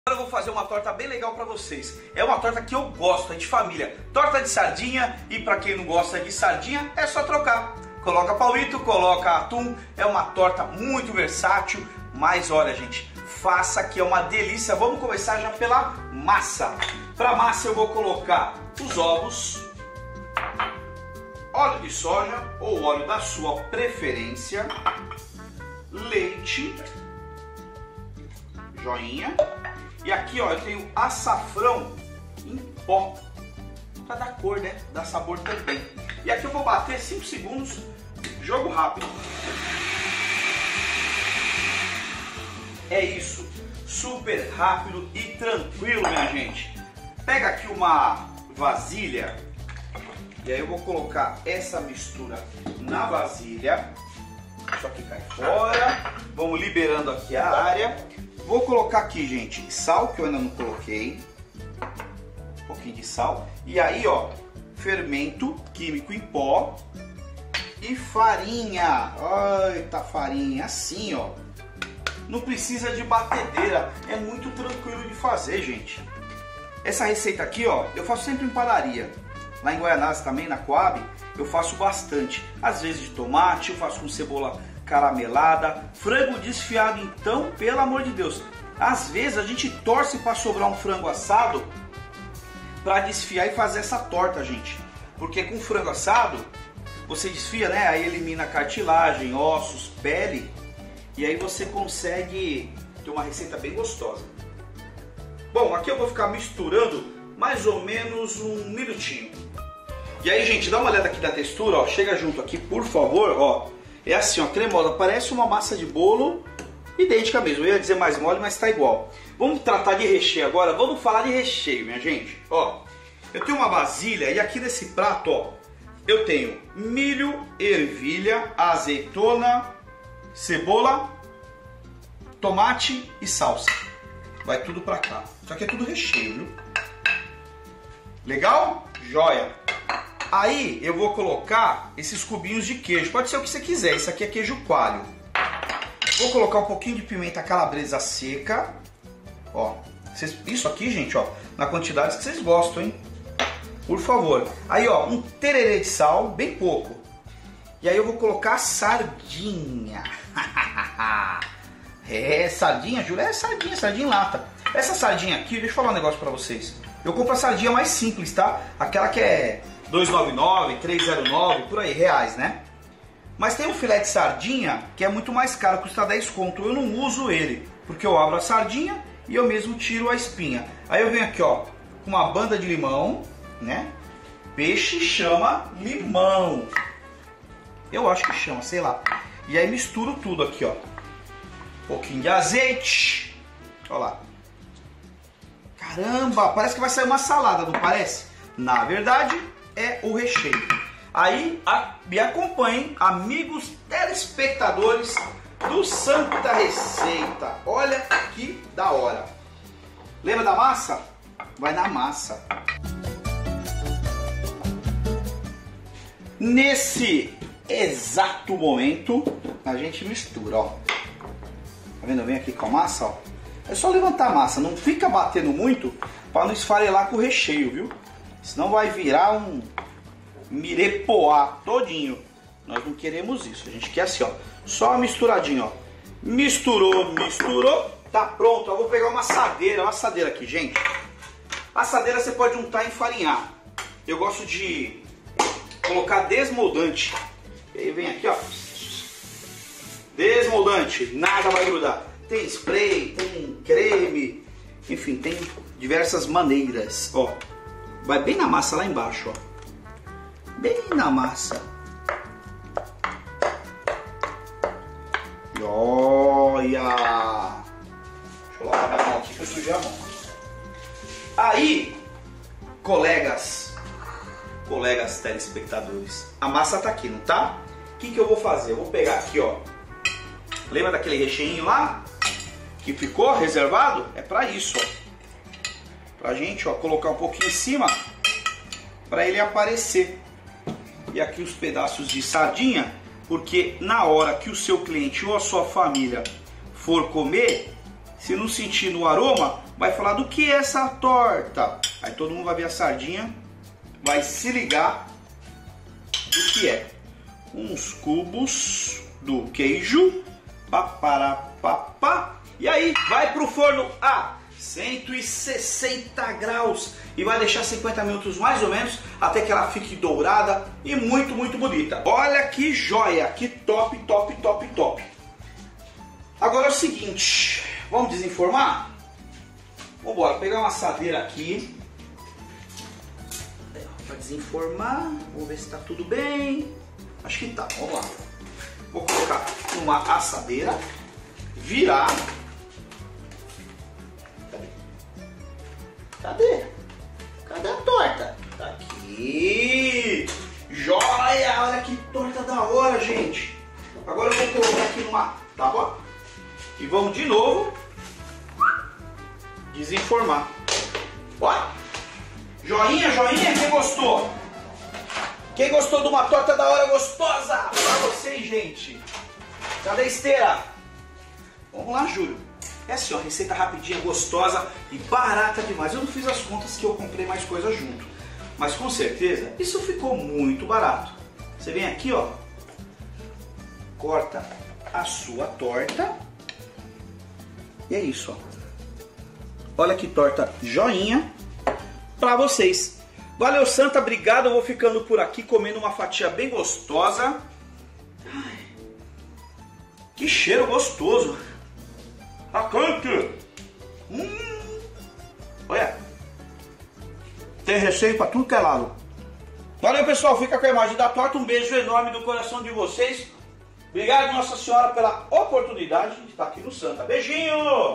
Agora eu vou fazer uma torta bem legal para vocês. É uma torta que eu gosto, é de família. Torta de sardinha, e para quem não gosta de sardinha, é só trocar. Coloca palmito, coloca atum. É uma torta muito versátil. Mas olha, gente, faça que é uma delícia. Vamos começar já pela massa. Para massa eu vou colocar os ovos, óleo de soja ou óleo da sua preferência, leite, joinha. E aqui, ó, eu tenho açafrão em pó, para dar cor, né? Dar sabor também. E aqui eu vou bater 5 segundos, jogo rápido. É isso, super rápido e tranquilo, minha gente. Pega aqui uma vasilha, e aí eu vou colocar essa mistura na vasilha. Isso aqui cai fora. Vamos liberando aqui a área. Vou colocar aqui, gente, sal, que eu ainda não coloquei. Um pouquinho de sal. E aí, ó, fermento químico em pó. E farinha. Eita, farinha. Assim, ó. Não precisa de batedeira. É muito tranquilo de fazer, gente. Essa receita aqui, ó, eu faço sempre em padaria. Lá em Guaianazes também, na Coab, eu faço bastante. Às vezes de tomate, eu faço com cebola caramelada, frango desfiado. Então, pelo amor de Deus, às vezes a gente torce para sobrar um frango assado para desfiar e fazer essa torta, gente. Porque com frango assado, você desfia, né? Aí elimina cartilagem, ossos, pele, e aí você consegue ter uma receita bem gostosa. Bom, aqui eu vou ficar misturando mais ou menos um minutinho. E aí, gente, dá uma olhada aqui na textura, ó. Chega junto aqui, por favor, ó. É assim, ó, cremosa, parece uma massa de bolo idêntica mesmo. Eu ia dizer mais mole, mas tá igual. Vamos tratar de recheio agora. Vamos falar de recheio, minha gente. Ó, eu tenho uma vasilha e aqui nesse prato, ó, eu tenho milho, ervilha, azeitona, cebola, tomate e salsa. Vai tudo pra cá. Isso aqui é tudo recheio, viu? Legal? Joia! Aí eu vou colocar esses cubinhos de queijo. Pode ser o que você quiser. Isso aqui é queijo coalho. Vou colocar um pouquinho de pimenta calabresa seca. Ó, isso aqui, gente, ó, na quantidade que vocês gostam, hein? Por favor. Aí, ó, um tererê de sal, bem pouco. E aí eu vou colocar sardinha. É, sardinha, Júlia? É sardinha, sardinha em lata. Essa sardinha aqui, deixa eu falar um negócio pra vocês. Eu compro a sardinha mais simples, tá? Aquela que é R$2,99, R$3,09, por aí, reais, né? Mas tem um filé de sardinha que é muito mais caro, custa 10 conto. Eu não uso ele, porque eu abro a sardinha e eu mesmo tiro a espinha. Aí eu venho aqui, ó, com uma banda de limão, né? Peixe chama limão. Eu acho que chama, sei lá. E aí misturo tudo aqui, ó. Um pouquinho de azeite. Olha lá. Caramba, parece que vai sair uma salada, não parece? Na verdade, é o recheio. Aí, me acompanhem, amigos telespectadores do Santa Receita. Olha que da hora. Lembra da massa? Vai na massa. Nesse exato momento, a gente mistura, ó. Tá vendo? Vem aqui com a massa, ó. É só levantar a massa, não fica batendo muito para não esfarelar com o recheio, viu? Senão vai virar um mirepoá todinho. Nós não queremos isso, a gente quer assim, ó. Só uma misturadinha, ó. Misturou, misturou, tá pronto. Eu vou pegar uma assadeira aqui, gente. A assadeira você pode untar e enfarinhar. Eu gosto de colocar desmoldante. E aí vem aqui, ó. Desmoldante, nada vai grudar. Tem spray, tem creme, enfim, tem diversas maneiras, ó. Vai bem na massa lá embaixo, ó. Bem na massa. E olha! Deixa eu lavar minha mão aqui que eu sujei a mão. Aí, colegas telespectadores, a massa tá aqui, não tá? O que eu vou fazer? Eu vou pegar aqui, ó. Lembra daquele recheinho lá? Que ficou reservado? É pra isso, ó. Pra gente, ó, colocar um pouquinho em cima para ele aparecer. E aqui os pedaços de sardinha, porque na hora que o seu cliente ou a sua família for comer, Se não sentir no aroma, vai falar do que é essa torta. Aí todo mundo vai ver a sardinha, vai se ligar do que é. Uns cubos do queijo, paparapapá. E aí vai pro forno a 160 graus e vai deixar 50 minutos mais ou menos até que ela fique dourada e muito, muito bonita. Olha que joia, que top, top, top, top. Agora é o seguinte, vamos desenformar? Vamos embora, pegar uma assadeira aqui para desenformar. Vamos ver se está tudo bem. Acho que tá, vamos lá. Vou colocar numa assadeira, virar. Cadê? Cadê a torta? Tá aqui. Joia! Olha que torta da hora, gente. Agora eu vou colocar aqui numa tábua. E vamos de novo desenformar. Olha! Joinha, joinha, quem gostou? Quem gostou de uma torta da hora gostosa? Pra vocês, gente. Cadê a esteira? Vamos lá, Júlio. É assim, ó, receita rapidinha, gostosa e barata demais. Eu não fiz as contas que eu comprei mais coisa junto. Mas com certeza, isso ficou muito barato. Você vem aqui, ó. Corta a sua torta. E é isso, ó. Olha que torta joinha pra vocês. Valeu, Santa, obrigado. Eu vou ficando por aqui comendo uma fatia bem gostosa. Ai, que cheiro gostoso. Tá quente. Olha. Tem recheio pra tudo que é lado. Valeu, pessoal. Fica com a imagem da torta. Um beijo enorme do coração de vocês. Obrigado, Nossa Senhora, pela oportunidade de estar aqui no Santa. Beijinho!